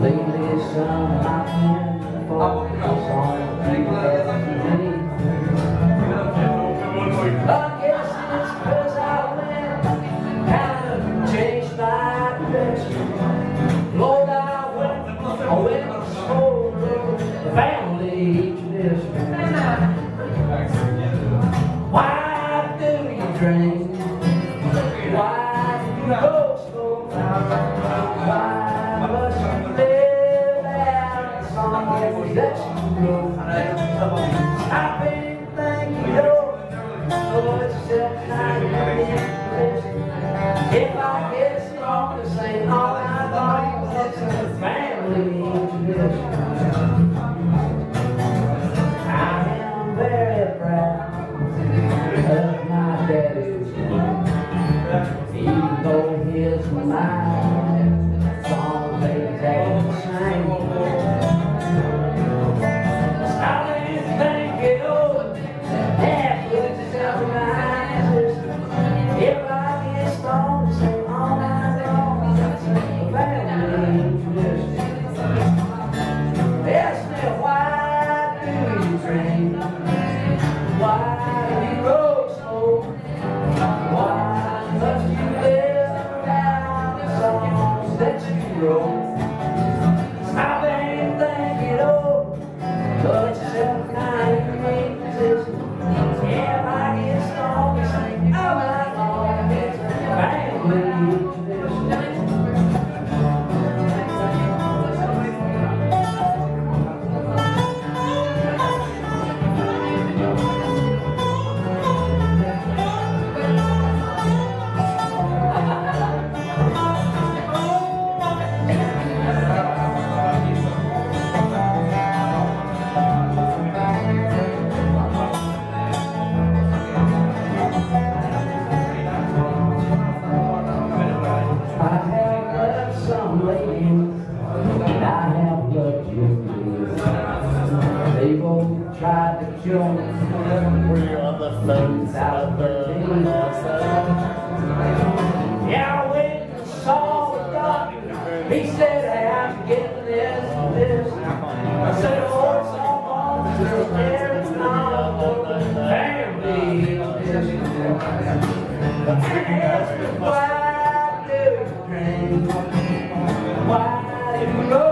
Lately, son, I've been focused on me. I guess it's 'cause I went kind of changed my direction. Lord, I went so the family tradition. Why do you drink? Why do you go so far? Why must you live out the songs that you wrote? I've been thinking over yourself kind of position. If I get strong to sing all night long, it's a family tradition. I am very proud of my daddy's name, even though his and mine songs ain't exactly the same. I didn't think it over, half with self-reliance. If I get strong to sing all night long, it's a family tradition. Ask me, why do you drink? Why do you go slow? Why must you live out the songs that you wrote? I've been thinking over, but it's self-kind of position. If I get strong to sing all night long, it's a family tradition. They both tried to kill me. We are the friends of the Yeah, I went and saw the doctor. He said, hey, I'm getting this and this. I said, oh, it's all wrong. There's not a family tradition. Why do you drink? Why do you go?